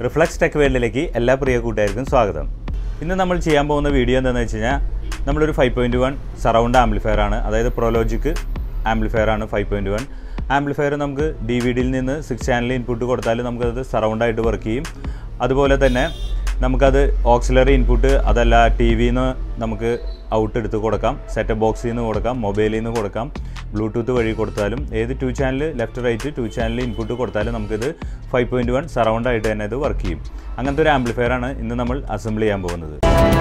Reflex Tech വേൾഡിലേക്ക് എല്ലാ പ്രിയ കൂട്ടുകാർക്കും സ്വാഗതം. ഇന്ന് നമ്മൾ ചെയ്യാൻ പോകുന്ന വീഡിയോ എന്താണെന്ന് വെച്ചാൽ നമ്മളൊരു 5.1 സറൗണ്ട് ആംപ്ലിഫയർ ആണ്. അതായത് പ്രോലോജിക് ആംപ്ലിഫയർ ആണ് 5.1. ആംപ്ലിഫയർ നമുക്ക് ഡിവിഡിയിൽ നിന്ന് 6 ചാനൽ ഇൻപുട്ട് കൊടുത്താൽ നമുക്കത് സറൗണ്ട് ആയിട്ട് വർക്ക് ചെയ്യും. അതുപോലെ തന്നെ നമുക്കത് ഓക്സിലറി ഇൻപുട്ട് അതല്ല ടിവിന്ന് നമുക്ക് ഔട്ട് എടുത്ത് കൊടുക്കാം, സെറ്റപ്പ് ബോക്സിൽ നിന്ന് കൊടുക്കാം, മൊബൈലിൽ നിന്ന് കൊടുക്കാം, ബ്ലൂടൂത്ത് വഴി കൊടുത്താലും ഏത് 2 channel left right 2 channel input കൊടുത്താലും നമുക്കിത് 5.1 സറൗണ്ട് ആയിട്ട് തന്നെ ഇത് വർക്ക് ചെയ്യും. അങ്ങനത്തെ ഒരു ആംപ്ലിഫയർ ആണ് ഇന്ന് നമ്മൾ അസംബിൾ ചെയ്യാൻ പോകുന്നത്.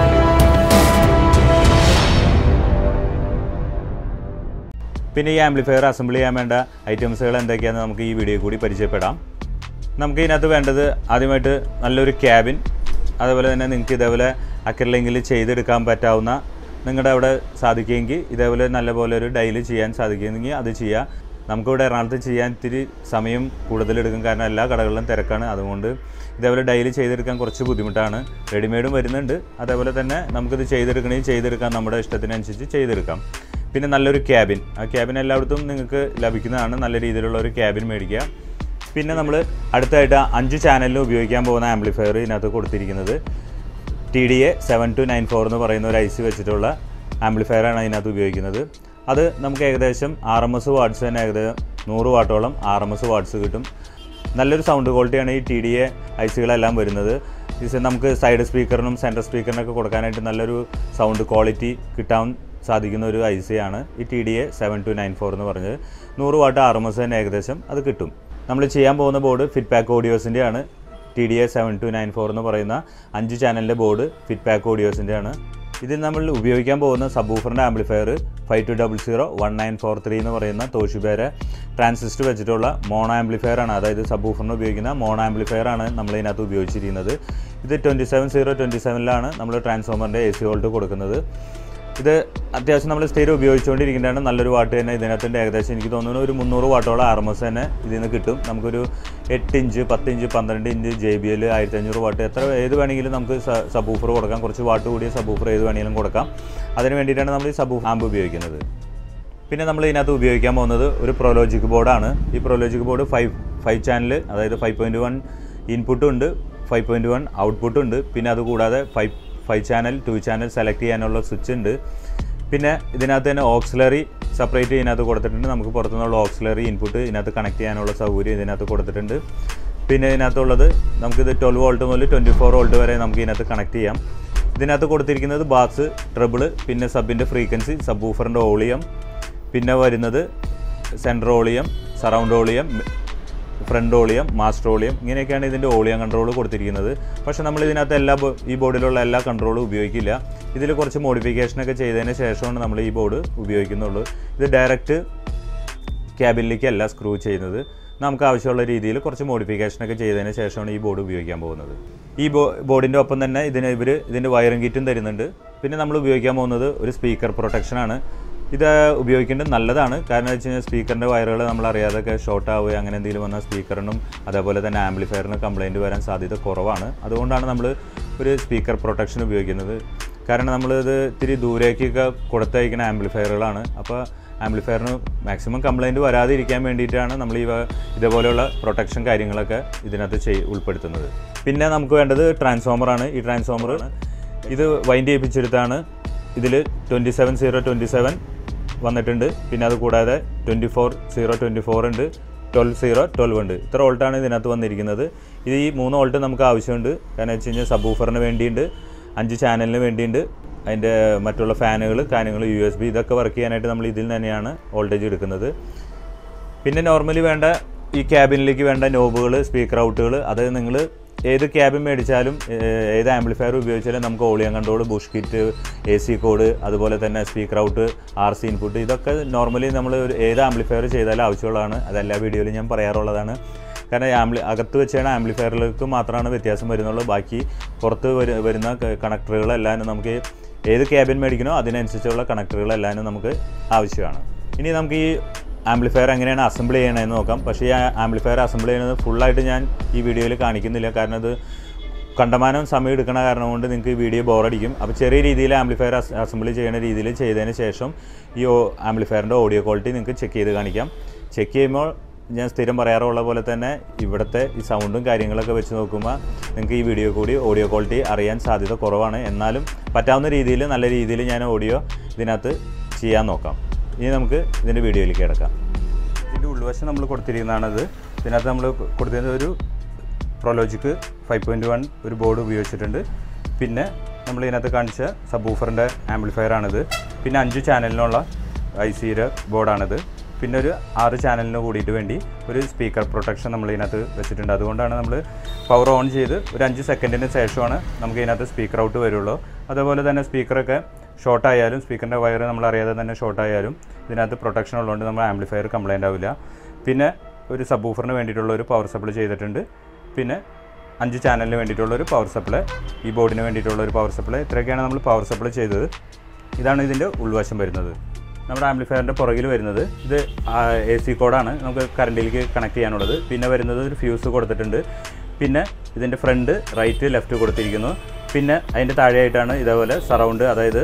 പിന്നെ ഈ ആംപ്ലിഫയർ അസംബിൾ ചെയ്യാൻ വേണ്ട ഐറ്റംസുകൾ എന്തൊക്കെയാണെന്ന് നമുക്ക് ഈ വീഡിയോ കൂടി പരിചയപ്പെടാം. നമുക്ക് ഇതിനകത്ത് വേണ്ടത് ആദ്യമായിട്ട് നല്ലൊരു ക്യാബിൻ, അതുപോലെ തന്നെ നിങ്ങൾക്ക് ഇതേപോലെ അക്രിലിക്കിൽ ചെയ്തെടുക്കാൻ പറ്റാവുന്ന നിങ്ങളുടെ അവിടെ സാധിക്കുമെങ്കിൽ ഇതേപോലെ നല്ലപോലെ ഒരു ഡൈല് ചെയ്യാൻ സാധിക്കുമെങ്കിൽ അത് ചെയ്യുക. നമുക്കിവിടെ എറണാകുളത്ത് ചെയ്യാൻ ഇത്തിരി സമയം കൂടുതലെടുക്കും, കാരണം എല്ലാ കടകളിലും തിരക്കാണ്. അതുകൊണ്ട് ഇതേപോലെ ഡൈല് ചെയ്തെടുക്കാൻ കുറച്ച് ബുദ്ധിമുട്ടാണ്. റെഡിമെയ്ഡും വരുന്നുണ്ട്, അതേപോലെ തന്നെ നമുക്കിത് ചെയ്തെടുക്കാൻ നമ്മുടെ ഇഷ്ടത്തിനനുസരിച്ച് ചെയ്തെടുക്കാം. പിന്നെ നല്ലൊരു ക്യാബിൻ, ആ ക്യാബിൻ എല്ലായിടത്തും നിങ്ങൾക്ക് ലഭിക്കുന്നതാണ്. നല്ല രീതിയിലുള്ള ഒരു ക്യാബിൻ മേടിക്കുക. പിന്നെ നമ്മൾ അടുത്തായിട്ട് 5 ചാനലിലും ഉപയോഗിക്കാൻ പോകുന്ന ആംപ്ലിഫയർ ഇതിനകത്ത് കൊടുത്തിരിക്കുന്നത് TDA 7294 എന്ന് പറയുന്ന ഒരു IC വെച്ചിട്ടുള്ള ആംപ്ലിഫയറാണ് ഇതിനകത്ത് ഉപയോഗിക്കുന്നത്. അത് നമുക്ക് ഏകദേശം RMS വാട്ട്സ് തന്നെ ഏകദേശം 100 വാട്ടോളം RMS വാട്ട്സ് കിട്ടും. നല്ലൊരു സൗണ്ട് ക്വാളിറ്റിയാണ് ഈ TDA ICകളെല്ലാം വരുന്നത്. നമുക്ക് സൈഡ് സ്പീക്കറിനും സെൻറ്റർ സ്പീക്കറിനൊക്കെ കൊടുക്കാനായിട്ട് നല്ലൊരു സൗണ്ട് ക്വാളിറ്റി കിട്ടാൻ സാധിക്കുന്ന ഒരു IC ആണ് ഈ TDA 7294 എന്ന് പറഞ്ഞത്. 100 വാട്ട് RMS തന്നെ ഏകദേശം അത് കിട്ടും. നമ്മൾ ചെയ്യാൻ പോകുന്ന ബോർഡ് ഫിറ്റ്പാക്ക് ഓഡിയോസിൻ്റെ ആണ്. TDA 7294 എന്ന് പറയുന്ന 5 ചാനലിൻ്റെ ബോർഡ് ഫിറ്റ്പാക്ക് ഓഡിയോസിൻ്റെ ആണ്. ഇതിൽ നമ്മൾ ഉപയോഗിക്കാൻ പോകുന്ന സബ്വൂഫറിൻ്റെ ആംപ്ലിഫയർ 52001943 എന്ന് പറയുന്ന തോഷിബേര ട്രാൻസിസ്റ്റർ വെച്ചിട്ടുള്ള മോണോ ആംപ്ലിഫയർ ആണ്. അതായത് സബ്വൂഫറിന് ഉപയോഗിക്കുന്ന മോണോ ആംപ്ലിഫയർ ആണ് നമ്മളിതിനകത്ത് ഉപയോഗിച്ചിരിക്കുന്നത്. ഇത് 27027ലാണ് നമ്മൾ ട്രാൻസ്ഫോമറിൻ്റെ AC വോൾട്ട് കൊടുക്കുന്നത്. ഇത് അത്യാവശ്യം നമ്മൾ സ്ഥിരം ഉപയോഗിച്ചുകൊണ്ടിരിക്കുന്നതാണ്. നല്ലൊരു വാട്ട് തന്നെ ഇതിനകത്തിൻ്റെ ഏകദേശം എനിക്ക് തോന്നുന്നു ഒരു 300 വാട്ടോളം RMS തന്നെ ഇതിൽ നിന്ന് കിട്ടും. നമുക്കൊരു 8 inch 10 inch 12 inch JBL 1500 watt ഏത് വേണമെങ്കിലും നമുക്ക് സബ്വൂഫർ കൊടുക്കാം. കുറച്ച് വാട്ട് കൂടിയ സബ്വൂഫർ ഏത് വേണമെങ്കിലും കൊടുക്കാം. അതിന് വേണ്ടിയിട്ടാണ് നമ്മൾ ഈ സബ്വൂഫർ ആംപ് ഉപയോഗിക്കുന്നത്. പിന്നെ നമ്മൾ ഇതിനകത്ത് ഉപയോഗിക്കാൻ പോകുന്നത് ഒരു പ്രോലോജിക് ബോർഡാണ്. ഈ പ്രോലോജിക് ബോർഡ് 5 ചാനൽ, അതായത് 5.1 ഇൻപുട്ടും ഉണ്ട്, 5.1 ഔട്ട്പുട്ടും ഉണ്ട്. പിന്നെ അതുകൂടാതെ 5 ചാനൽ 2 ചാനൽ സെലക്ട് ചെയ്യാനുള്ള സ്വിച്ച് ഉണ്ട്. പിന്നെ ഇതിനകത്ത് തന്നെ ഓക്സിലറി സെപ്പറേറ്റ് ഇതിനകത്ത് കൊടുത്തിട്ടുണ്ട്. നമുക്ക് പുറത്തുനിന്നുള്ള ഓക്സിലറി ഇൻപുട്ട് ഇതിനകത്ത് കണക്ട് ചെയ്യാനുള്ള സൗകര്യം ഇതിനകത്ത് കൊടുത്തിട്ടുണ്ട്. പിന്നെ ഇതിനകത്തുള്ളത് നമുക്കിത് 12 വോൾട്ട് മുതൽ 24 വോൾട്ട് വരെ നമുക്ക് ഇതിനകത്ത് കണക്ട് ചെയ്യാം. ഇതിനകത്ത് കൊടുത്തിരിക്കുന്നത് ബാസ്, ട്രിബിൾ, പിന്നെ സബിൻ്റെ ഫ്രീക്വൻസി, സബ്വൂഫറിൻ്റെ വോളിയം, പിന്നെ വരുന്നത് central volume, surround volume, front volume, master volume, ഇങ്ങനെയൊക്കെയാണ് ഇതിൻ്റെ വോളിയം കൺട്രോൾ കൊടുത്തിരിക്കുന്നത്. പക്ഷേ നമ്മൾ ഇതിനകത്ത് ഈ ബോർഡിലുള്ള എല്ലാ കൺട്രോളും ഉപയോഗിക്കില്ല. ഇതിൽ കുറച്ച് മോഡിഫിക്കേഷനൊക്കെ ചെയ്തതിന് ശേഷമാണ് നമ്മൾ ഈ ബോർഡ് ഉപയോഗിക്കുന്നുള്ളൂ. ഇത് ഡയറക്റ്റ് ക്യാബിനിലേക്കല്ല സ്ക്രൂ ചെയ്യുന്നത്. നമുക്ക് ആവശ്യമുള്ള രീതിയിൽ കുറച്ച് മോഡിഫിക്കേഷനൊക്കെ ചെയ്തതിന് ശേഷമാണ് ഈ ബോർഡ് ഉപയോഗിക്കാൻ പോകുന്നത്. ഈ ബോർഡിൻ്റെ ഒപ്പം തന്നെ ഇതിൻ്റെ വയറിംഗ് കിറ്റും തരുന്നുണ്ട്. പിന്നെ നമ്മൾ ഉപയോഗിക്കാൻ പോകുന്നത് ഒരു സ്പീക്കർ പ്രൊട്ടക്ഷനാണ്. ഇത് ഉപയോഗിക്കേണ്ടത് നല്ലതാണ്. കാരണം വെച്ച് കഴിഞ്ഞാൽ സ്പീക്കറിൻ്റെ വയറുകൾ നമ്മളറിയാതൊക്കെ ഷോർട്ട് ആവുക അങ്ങനെ എന്തെങ്കിലും വന്നാൽ സ്പീക്കറിനും അതേപോലെ തന്നെ ആംപ്ലിഫയറിനും കംപ്ലയിൻറ്റ് വരാൻ സാധ്യത കുറവാണ്. അതുകൊണ്ടാണ് നമ്മൾ ഒരു സ്പീക്കർ പ്രൊട്ടക്ഷൻ ഉപയോഗിക്കുന്നത്. കാരണം നമ്മളിത് ഇത്തിരി ദൂരേക്കൊക്കെ കൊടുത്തയക്കുന്ന ആംപ്ലിഫയറുകളാണ്. അപ്പോൾ ആംപ്ലിഫയറിന് മാക്സിമം കംപ്ലയിൻറ്റ് വരാതിരിക്കാൻ വേണ്ടിയിട്ടാണ് നമ്മൾ ഇതേപോലെയുള്ള പ്രൊട്ടക്ഷൻ കാര്യങ്ങളൊക്കെ ഇതിനകത്ത് ഉൾപ്പെടുത്തുന്നത്. പിന്നെ നമുക്ക് വേണ്ടത് ട്രാൻസ്ഫോമറാണ്. ഈ ട്രാൻസ്ഫോമർ ഇത് വൈൻഡ് ചെയ്യിപ്പിച്ചെടുത്താണ്. ഇതിൽ 27027 വന്നിട്ടുണ്ട്. പിന്നെ അതുകൂടാതെ 24024 ഉണ്ട്, 12012 ഉണ്ട്. ഇത്ര വോൾട്ടാണ് ഇതിനകത്ത് വന്നിരിക്കുന്നത്. ഇത് ഈ 3 വോൾട്ട് നമുക്ക് ആവശ്യമുണ്ട്. കാരണം വെച്ച് കഴിഞ്ഞാൽ സബ്വൂഫറിന് വേണ്ടിയുണ്ട്, 5 ചാനലിന് വേണ്ടിയുണ്ട്, അതിൻ്റെ മറ്റുള്ള ഫാനുകൾ കാര്യങ്ങൾ USB ഇതൊക്കെ വർക്ക് ചെയ്യാനായിട്ട് നമ്മൾ ഇതിൽ തന്നെയാണ് വോൾട്ടേജ് എടുക്കുന്നത്. പിന്നെ നോർമലി വേണ്ട ഈ ക്യാബിനിലേക്ക് വേണ്ട നോബുകൾ, സ്പീക്കർ ഔട്ടുകൾ, അത് നിങ്ങൾ ഏത് ക്യാബിൻ മേടിച്ചാലും ഏത് ആംപ്ലിഫയർ ഉപയോഗിച്ചാലും നമുക്ക് volume control, bush kit, AC cord, അതുപോലെ തന്നെ സ്പീക്കർ ഔട്ട്, RC ഇൻപുട്ട്, ഇതൊക്കെ നോർമലി നമ്മൾ ഏത് ആംപ്ലിഫയർ ചെയ്താലും ആവശ്യമുള്ളതാണ്. അതെല്ലാ വീഡിയോയിലും ഞാൻ പറയാറുള്ളതാണ്. കാരണം അകത്ത് വെച്ചാണ് ആംപ്ലിഫയറിലേക്ക് മാത്രമാണ് വ്യത്യാസം വരുന്നുള്ളൂ. ബാക്കി പുറത്ത് വരുന്ന കണക്ടറുകളെല്ലാം നമുക്ക് ഏത് ക്യാബിൻ മേടിക്കണോ അതിനനുസരിച്ചുള്ള കണക്ടറുകളെല്ലാം നമുക്ക് ആവശ്യമാണ്. ഇനി നമുക്ക് ഈ ആംപ്ലിഫയർ എങ്ങനെയാണ് അസംബിൾ ചെയ്യണമെന്ന് നോക്കാം. പക്ഷേ ഈ ആംപ്ലിഫയർ അസംബിൾ ചെയ്യുന്നത് ഫുള്ളായിട്ട് ഞാൻ ഈ വീഡിയോയിൽ കാണിക്കുന്നില്ല. കാരണം അത് കണ്ടമാനം സമയം എടുക്കണ കാരണം കൊണ്ട് നിങ്ങൾക്ക് ഈ വീഡിയോ ബോറടിക്കും. അപ്പോൾ ചെറിയ രീതിയിൽ ആംപ്ലിഫയർ അസംബിൾ ചെയ്യുന്ന രീതിയിൽ ചെയ്തതിന് ശേഷം ഈ ആംപ്ലിഫയറിൻ്റെ ഓഡിയോ ക്വാളിറ്റി നിങ്ങൾക്ക് ചെക്ക് ചെയ്ത് കാണിക്കാം. ചെക്ക് ചെയ്യുമ്പോൾ ഞാൻ സ്ഥിരം പറയാറുള്ള പോലെ തന്നെ ഇവിടുത്തെ ഈ സൗണ്ടും കാര്യങ്ങളൊക്കെ വെച്ച് നോക്കുമ്പോൾ നിങ്ങൾക്ക് ഈ വീഡിയോ കൂടി ഓഡിയോ ക്വാളിറ്റി അറിയാൻ സാധ്യത കുറവാണ്. എന്നാലും പറ്റാവുന്ന രീതിയിൽ നല്ല രീതിയിൽ ഞാൻ ഓഡിയോ ഇതിനകത്ത് ചെയ്യാൻ നോക്കാം. ഇനി നമുക്ക് ഇതിൻ്റെ വീഡിയോയിലേക്ക് കിടക്കാം. ഇതിൻ്റെ ഉൾവശം നമ്മൾ കൊടുത്തിരിക്കുന്നതാണത്. ഇതിനകത്ത് നമ്മൾ കൊടുത്തിരുന്നത് ഒരു പ്രൊലോജിക് 5.1 ഒരു ബോർഡ് ഉപയോഗിച്ചിട്ടുണ്ട്. പിന്നെ നമ്മൾ ഇതിനകത്ത് കാണിച്ച സബ് ഊഫറിൻ്റെ ആംപ്ലിഫയർ ആണിത്. പിന്നെ 5 ചാനലിനുള്ള ICയുടെ ബോർഡാണിത്. പിന്നെ ഒരു 6 ചാനലിന് കൂടിയിട്ട് വേണ്ടി ഒരു സ്പീക്കർ പ്രൊട്ടക്ഷൻ നമ്മൾ ഇതിനകത്ത് വെച്ചിട്ടുണ്ട്. അതുകൊണ്ടാണ് നമ്മൾ പവർ ഓൺ ചെയ്ത് ഒരു 5 സെക്കൻഡിന് ശേഷമാണ് നമുക്ക് ഇതിനകത്ത് സ്പീക്കർ ഔട്ട് വരുള്ളൂ. അതുപോലെ തന്നെ സ്പീക്കറൊക്കെ ഷോർട്ടായാലും സ്പീക്കറിൻ്റെ വയർ നമ്മൾ അറിയാതെ തന്നെ ഷോർട്ടായാലും ഇതിനകത്ത് പ്രൊട്ടക്ഷൻ ഉള്ളതുകൊണ്ട് നമ്മൾ ആംപ്ലിഫയർ കംപ്ലൈൻ്റ് ആവില്ല. പിന്നെ ഒരു സബ് ഊഫറിന് വേണ്ടിയിട്ടുള്ള ഒരു പവർ സപ്ലൈ ചെയ്തിട്ടുണ്ട്. പിന്നെ 5 ചാനലിന് വേണ്ടിയിട്ടുള്ളൊരു പവർ സപ്ലൈ, ഈ ബോർഡിന് വേണ്ടിയിട്ടുള്ളൊരു പവർ സപ്ലൈ, ഇത്രയൊക്കെയാണ് നമ്മൾ പവർ സപ്ലൈ ചെയ്തത്. ഇതാണ് ഇതിൻ്റെ ഉൾവശം വരുന്നത്. നമ്മുടെ ആംപ്ലിഫയറിൻ്റെ പുറകിൽ വരുന്നത് ഇത് AC കോഡാണ് നമുക്ക് കറണ്ടിലേക്ക് കണക്ട് ചെയ്യാനുള്ളത്. പിന്നെ വരുന്നത് ഒരു ഫ്യൂസ് കൊടുത്തിട്ടുണ്ട്. പിന്നെ ഇതിൻ്റെ ഫ്രണ്ട് റൈറ്റ് ലെഫ്റ്റ് കൊടുത്തിരിക്കുന്നു. പിന്നെ അതിൻ്റെ താഴെയായിട്ടാണ് ഇതേപോലെ സറൗണ്ട്, അതായത്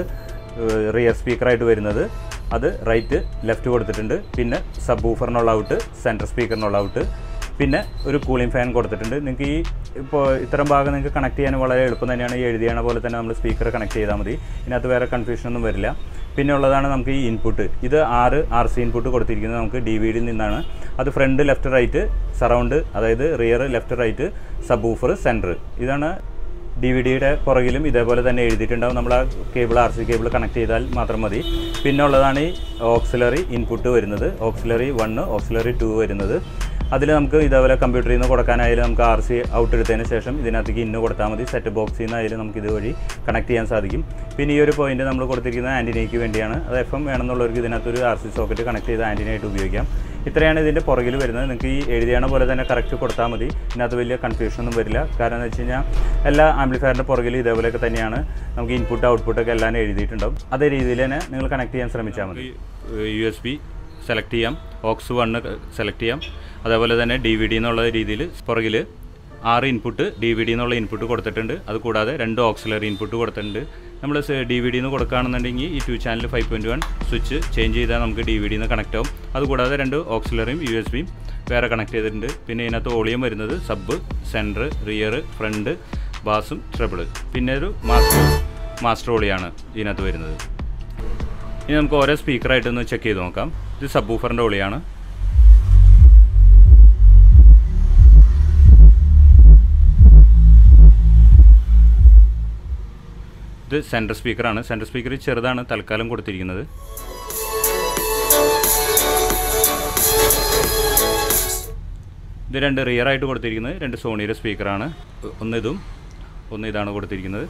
റിയർ സ്പീക്കറായിട്ട് വരുന്നത്. അത് റൈറ്റ് ലെഫ്റ്റ് കൊടുത്തിട്ടുണ്ട്. പിന്നെ സബ് ഊഫറിനുള്ള ഔട്ട്, സെൻട്രൽ സ്പീക്കറിനുള്ള ഔട്ട്, പിന്നെ ഒരു കൂളിംഗ് ഫാൻ കൊടുത്തിട്ടുണ്ട്. നിങ്ങൾക്ക് ഈ ഇപ്പോൾ ഇത്തരം ഭാഗം നിങ്ങൾക്ക് കണക്ട് ചെയ്യാൻ വളരെ എളുപ്പം തന്നെയാണ്. ഈ എഴുതിയാണ് പോലെ തന്നെ നമ്മൾ സ്പീക്കർ കണക്ട് ചെയ്താൽ മതി. ഇതിനകത്ത് വേറെ കൺഫ്യൂഷനൊന്നും വരില്ല. പിന്നെ ഉള്ളതാണ് നമുക്ക് ഈ ഇൻപുട്ട്. ഇത് 6 RC ഇൻപുട്ട് കൊടുത്തിരിക്കുന്നത് നമുക്ക് DVD നിന്നാണ്. അത് ഫ്രണ്ട് ലെഫ്റ്റ് റൈറ്റ് സറൗണ്ട്, അതായത് rear left right subwoofer centre. ഇതാണ് DVDയുടെ പുറകിലും ഇതേപോലെ തന്നെ എഴുതിയിട്ടുണ്ടാവും. നമ്മൾ ആ കേബിൾ RC കേബിൾ കണക്ട് ചെയ്താൽ മാത്രം മതി. പിന്നെ ഉള്ളതാണ് ഈ ഓക്സിലറി ഇൻപുട്ട് വരുന്നത്. ഓക്സിലറി 1, ഓക്സിലറി 2 വരുന്നത്. അതിൽ നമുക്ക് ഇതേപോലെ കമ്പ്യൂട്ടറിൽ നിന്ന് കൊടുക്കാനായാലും നമുക്ക് RC ഔട്ട് എടുത്തതിന് ശേഷം ഇതിനകത്തേക്ക് ഇന്ന് കൊടുത്താൽ മതി. സെറ്റ് ബോക്സിൽ നിന്നായാലും നമുക്ക് ഇതുവഴി കണക്ട് ചെയ്യാൻ സാധിക്കും. പിന്നെ ഈ ഒരു പോയിന്റ് നമ്മൾ കൊടുത്തിരിക്കുന്നത് ആൻറ്റിനയ്ക്ക് വേണ്ടിയാണ്. അത് FM വേണമെന്നുള്ളവർക്ക് ഇതിനകത്തൊരു RC സോക്കറ്റ് കണക്ട് ചെയ്ത് ആൻറ്റിനയായിട്ട് ഉപയോഗിക്കാം. ഇത്രയാണ് ഇതിൻ്റെ പുറകിൽ വരുന്നത്. നിങ്ങൾക്ക് ഈ എഴുതിയാണ് പോലെ തന്നെ കറക്റ്റ് കൊടുത്താൽ മതി. ഇതിനകത്ത് വലിയ കൺഫ്യൂഷനൊന്നും വരില്ല. കാരണം എന്ന് വെച്ച് കഴിഞ്ഞാൽ എല്ലാ ആംപ്ലിഫയറിൻ്റെ പുറകിൽ ഇതേപോലെയൊക്കെ തന്നെയാണ് നമുക്ക് ഇൻപുട്ട് ഔട്ട്പുട്ടൊക്കെ എല്ലാം എഴുതിയിട്ടുണ്ടാവും. അതേ രീതിയിൽ തന്നെ നിങ്ങൾ കണക്ട് ചെയ്യാൻ ശ്രമിച്ചാൽ മതി. USB സെലക്ട് ചെയ്യാം, ഓക്സ് 1 സെലക്ട് ചെയ്യാം. അതേപോലെ തന്നെ DVD എന്നുള്ള രീതിയിൽ പുറകിൽ 6 ഇൻപുട്ട് DVD എന്നുള്ള ഇൻപുട്ട് കൊടുത്തിട്ടുണ്ട്. അതുകൂടാതെ 2 ഓക്സിലറി ഇൻപുട്ട് കൊടുത്തിട്ടുണ്ട്. നമ്മൾ DVD എന്ന് കൊടുക്കുകയാണെന്നുണ്ടെങ്കിൽ ഈ 2 ചാനൽ 5.1 സ്വിച്ച് ചേഞ്ച് ചെയ്താൽ നമുക്ക് DVD നിന്ന് കണക്റ്റ് ആവും. അതുകൂടാതെ 2 ഓക്സിലറിയും USBയും വേറെ കണക്ട് ചെയ്തിട്ടുണ്ട്. പിന്നെ ഇതിനകത്ത് വോളിയം വരുന്നത് സബ്, സെൻറ്റർ, റിയർ, ഫ്രണ്ട്, ബാസും ട്രിബിള്. പിന്നെ ഒരു മാസ്റ്റർ വോളിയാണ് ഇതിനകത്ത് വരുന്നത്. ഇനി നമുക്ക് ഓരോ സ്പീക്കറായിട്ടൊന്ന് ചെക്ക് ചെയ്ത് നോക്കാം. ഇത് സബ് ഊഫറിൻ്റെ വോളിയാണ്. ഇത് സെൻട്രൽ സ്പീക്കറാണ്. സെൻട്രൽ സ്പീക്കർ ചെറുതാണ് തൽക്കാലം കൊടുത്തിരിക്കുന്നത്. ഇത് 2 റിയർ ആയിട്ട് കൊടുത്തിരിക്കുന്നത് 2 സോണിയുടെ സ്പീക്കറാണ്. ഒന്ന് ഇതും ഒന്ന് ഇതാണ് കൊടുത്തിരിക്കുന്നത്.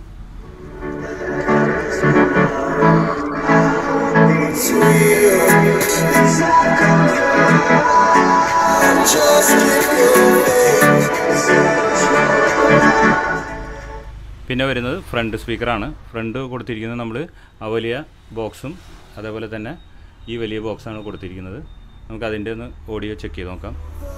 പിന്നെ വരുന്നത് ഫ്രണ്ട് സ്പീക്കറാണ്. ഫ്രണ്ട് കൊടുത്തിരിക്കുന്നത് നമ്മൾ ആ വലിയ ബോക്സും അതേപോലെ തന്നെ ഈ വലിയ ബോക്സാണ് കൊടുത്തിരിക്കുന്നത്. നമുക്ക് അതിൻ്റെ ഒന്ന് ഓഡിയോ ചെക്ക് ചെയ്ത് നോക്കാം.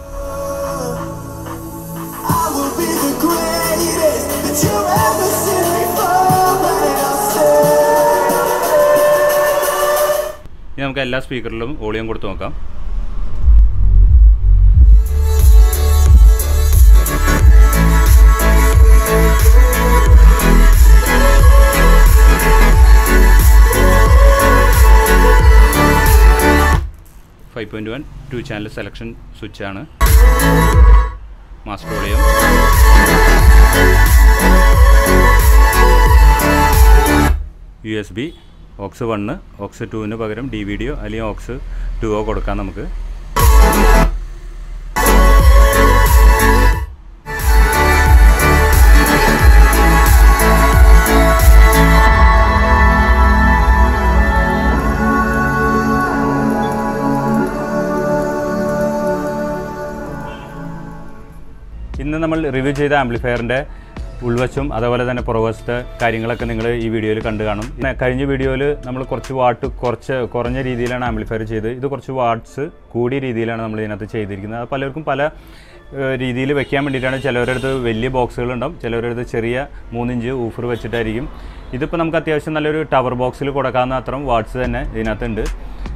ഇനി നമുക്ക് എല്ലാ സ്പീക്കറിലും വോളിയം കൊടുത്ത് നോക്കാം. .1 2 ചാനൽ സെലക്ഷൻ സ്വിച്ചാണ്. Master volume. USB aux 1, aux 2 പകരം DVDയോ അല്ലെങ്കിൽ ഓക്സ് 2 കൊടുക്കാം നമുക്ക്. ഇന്ന് നമ്മൾ റിവ്യൂ ചെയ്ത ആംപ്ലിഫയറിൻ്റെ ഉൾവശം അതുപോലെ തന്നെ പുറവശത്തെ കാര്യങ്ങളൊക്കെ നിങ്ങൾ ഈ വീഡിയോയിൽ കണ്ടു കാണും. കഴിഞ്ഞ വീഡിയോയിൽ നമ്മൾ കുറഞ്ഞ രീതിയിലാണ് ആംപ്ലിഫയർ ചെയ്തത്. ഇത് കുറച്ച് വാട്ട്സ് കൂടിയ രീതിയിലാണ് നമ്മൾ ഇതിനകത്ത് ചെയ്തിരിക്കുന്നത്. അത് പലർക്കും പല രീതിയിൽ വെക്കാൻ വേണ്ടിയിട്ടാണ്. ചിലവരുടെ അടുത്ത് വലിയ ബോക്സുകളുണ്ടാവും, ചിലവരുടെ അടുത്ത് ചെറിയ 3 ഇഞ്ച് ഊഫർ വെച്ചിട്ടായിരിക്കും. ഇതിപ്പോൾ നമുക്ക് അത്യാവശ്യം നല്ലൊരു ടവർ ബോക്സിൽ കൊടുക്കാവുന്ന അത്രയും വാട്ട്സ് തന്നെ ഇതിനകത്തുണ്ട്.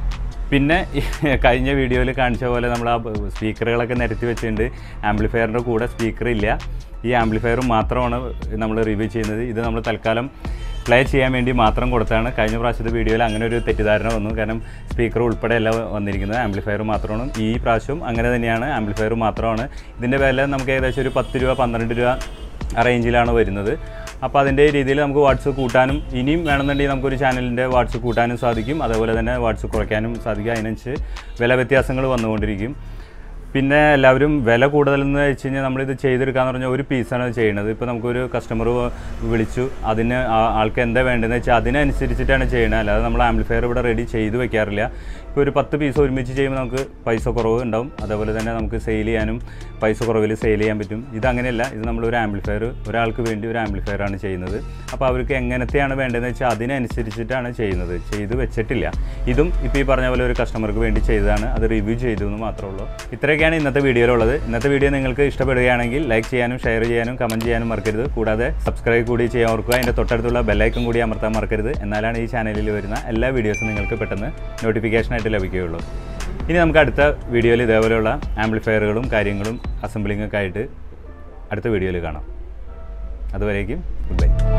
പിന്നെ കഴിഞ്ഞ വീഡിയോയിൽ കാണിച്ച പോലെ നമ്മൾ ആ സ്പീക്കറുകളൊക്കെ നിരത്തി വെച്ചിട്ടുണ്ട്. ആംപ്ലിഫയറിൻ്റെ കൂടെ സ്പീക്കർ ഇല്ല, ഈ ആംപ്ലിഫയറും മാത്രമാണ് നമ്മൾ റിവ്യൂ ചെയ്യുന്നത്. ഇത് നമ്മൾ തൽക്കാലം പ്ലേ ചെയ്യാൻ വേണ്ടി മാത്രം കൊടുത്താണ്. കഴിഞ്ഞ പ്രാവശ്യത്തെ വീഡിയോയിൽ അങ്ങനെ ഒരു തെറ്റിദ്ധാരണ വന്നു, കാരണം സ്പീക്കർ ഉൾപ്പെടെയല്ല വന്നിരിക്കുന്നത്, ആംപ്ലിഫയർ മാത്രമാണ്. ഈ പ്രാവശ്യം അങ്ങനെ തന്നെയാണ്, ആംപ്ലിഫയർ മാത്രമാണ്. ഇതിൻ്റെ വില നമുക്ക് ഏകദേശം ഒരു 10 രൂപ 12 രൂപ ആ റേഞ്ചിലാണ് വരുന്നത്. അപ്പോൾ അതിൻ്റെ രീതിയിൽ നമുക്ക് വാട്ട്സ് കൂട്ടാനും ഇനിയും വേണമെന്നുണ്ടെങ്കിൽ നമുക്കൊരു ചാനലിൻ്റെ വാട്ട്സ് കൂട്ടാനും സാധിക്കും, അതേപോലെ തന്നെ വാട്ട്സ് കുറയ്ക്കാനും സാധിക്കും. അതിനനുസരിച്ച് വില വ്യത്യാസങ്ങൾ വന്നുകൊണ്ടിരിക്കും. പിന്നെ എല്ലാവരും വില കൂടുതലെന്ന് വെച്ച് കഴിഞ്ഞാൽ നമ്മളിത് ചെയ്തെടുക്കാമെന്ന് പറഞ്ഞാൽ ഒരു പീസാണ് ചെയ്യുന്നത്. ഇപ്പോൾ നമുക്കൊരു കസ്റ്റമർ വിളിച്ചു, അതിന് ആൾക്ക് എന്താ വേണ്ടതെന്ന് വെച്ചാൽ അതിനനുസരിച്ചിട്ടാണ് ചെയ്യുന്നത്. അല്ലാതെ നമ്മൾ ആംപ്ലിഫയർ ഇവിടെ റെഡി ചെയ്ത് വെക്കാറില്ല. ഇപ്പോൾ ഒരു 10 പീസ് ഒരുമിച്ച് ചെയ്യുമ്പോൾ നമുക്ക് പൈസ കുറവ് ഉണ്ടാവും, അതേപോലെ തന്നെ നമുക്ക് സെയിൽ ചെയ്യാനും പൈസ കുറവിൽ സെയിൽ ചെയ്യാൻ പറ്റും. ഇതങ്ങനെയല്ല, ഇത് നമ്മളൊരു ആംപ്ലിഫയർ ഒരാൾക്ക് വേണ്ടി ഒരു ആംപ്ലിഫയറാണ് ചെയ്യുന്നത്. അപ്പോൾ അവർക്ക് എങ്ങനത്തെയാണ് വേണ്ടതെന്ന് വെച്ചാൽ അതിനനുസരിച്ചിട്ടാണ് ചെയ്യുന്നത്, ചെയ്ത് വെച്ചിട്ടില്ല. ഇതും ഇപ്പോൾ ഈ പറഞ്ഞ പോലെ ഒരു കസ്റ്റമർക്ക് വേണ്ടി ചെയ്തതാണ്, അത് റിവ്യൂ ചെയ്തു എന്ന് മാത്രമേ ഉള്ളൂ. ഇത്രയൊക്കെയാണ് ഇന്നത്തെ വീഡിയോയിലുള്ളത്. ഇന്നത്തെ വീഡിയോ നിങ്ങൾക്ക് ഇഷ്ടപ്പെടുകയാണെങ്കിൽ ലൈക്ക് ചെയ്യാനും ഷെയർ ചെയ്യാനും കമൻറ്റ് ചെയ്യാനും മറക്കരുത്. കൂടാതെ സബ്സ്ക്രൈബ് കൂടി ചെയ്യാൻ ഓർക്കുക. അതിൻ്റെ തൊട്ടടുത്തുള്ള ബെല്ലൈക്കൺ കൂടി അമർത്താൻ മറക്കരുത്. എന്നാലാണ് ഈ ചാനലിൽ വരുന്ന എല്ലാ വീഡിയോസും നിങ്ങൾക്ക് പെട്ടെന്ന് നോട്ടിഫിക്കേഷനായിട്ട് ലഭിക്കുകയുള്ളൂ. ഇനി നമുക്ക് അടുത്ത വീഡിയോയിൽ ഇതേപോലെയുള്ള ആംപ്ലിഫയറുകളും കാര്യങ്ങളും അസംബ്ലിങ്ങൊക്കെ ആയിട്ട് അടുത്ത വീഡിയോയിൽ കാണാം. അതുവരേക്കും ഗുഡ് ബൈ.